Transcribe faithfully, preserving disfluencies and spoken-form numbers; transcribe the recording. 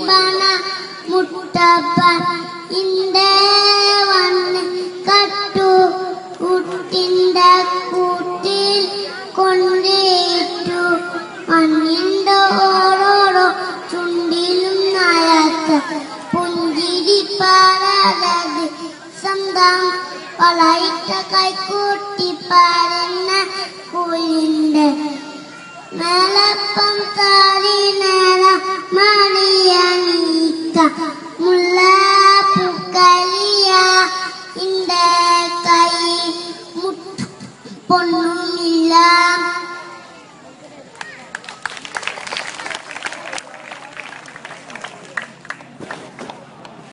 പൊൻപണ മുട്ടപ്പ ഇന്റെ വന്ന് കട്ടു കുട്ടിന്റെ കൂട്ടിൽ കൊണ്ടേറ്റു മണ്ണിന്റെ ഓരോരോ ചുണ്ടിലും നയക്ക പുഞ്ചിരി പാരാതത് സ്വന്തം വളയിട്ട കൈക്കൂട്ടി പാരുന്ന കുയിലിന്റെ മേലപ്പം താരി നേര മണിയണിക്ക മുല്ല പൂക്കളിയ ഇന്റെ കൈ മുട്ടു പൊന്നുമില്ല.